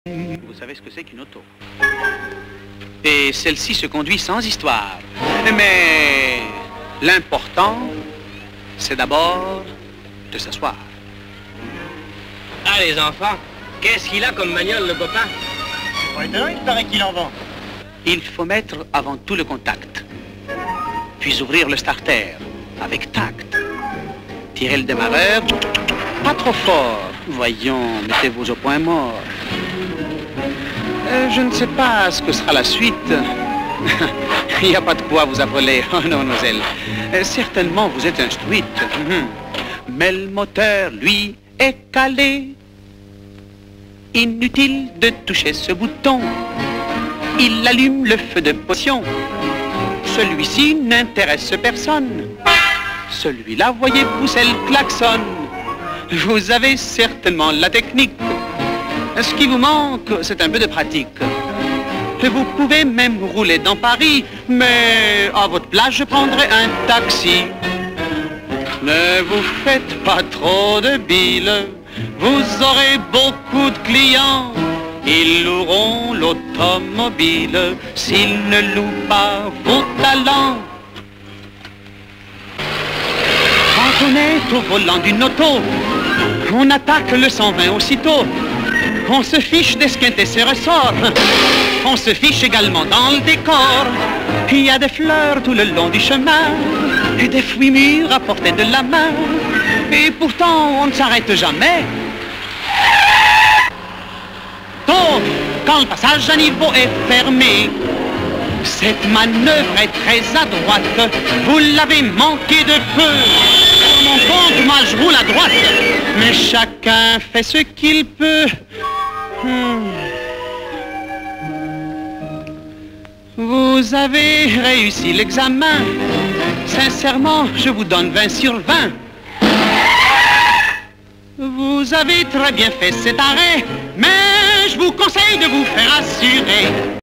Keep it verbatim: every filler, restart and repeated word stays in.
Vous savez ce que c'est qu'une auto. Et celle-ci se conduit sans histoire. Mais l'important, c'est d'abord de s'asseoir. Ah, les enfants, qu'est-ce qu'il a comme magnole, le copain? Ouais, non, il paraît qu'il en vend. Il faut mettre avant tout le contact, puis ouvrir le starter avec tact. Tirer le démarreur, pas trop fort. Voyons, mettez-vous au point mort. Euh, je ne sais pas ce que sera la suite. Il n'y a pas de quoi vous affoler, oh non, mademoiselle. Euh, certainement, vous êtes instruite. Mais le moteur, lui, est calé. Inutile de toucher ce bouton. Il allume le feu de potion. Celui-ci n'intéresse personne. Celui-là, voyez pousser le klaxon. Vous avez certainement la technique. Ce qui vous manque, c'est un peu de pratique. Vous pouvez même rouler dans Paris, mais à votre place, je prendrai un taxi. Ne vous faites pas trop de bile, vous aurez beaucoup de clients. Ils loueront l'automobile s'ils ne louent pas vos talents. Quand on est au volant d'une auto, on attaque le cent vingt aussitôt. On se fiche d'esquinter ses ressorts. On se fiche également dans le décor. Il y a des fleurs tout le long du chemin et des fruits mûrs à portée de la main. Et pourtant, on ne s'arrête jamais. Sauf quand le passage à niveau est fermé. Cette manœuvre est très adroite. Vous l'avez manqué de peu. Pour mon compte, moi je roule à droite. Mais chacun fait ce qu'il peut. Hmm. Vous avez réussi l'examen. Sincèrement, je vous donne vingt sur vingt. Vous avez très bien fait cet arrêt, mais je vous conseille de vous faire assurer.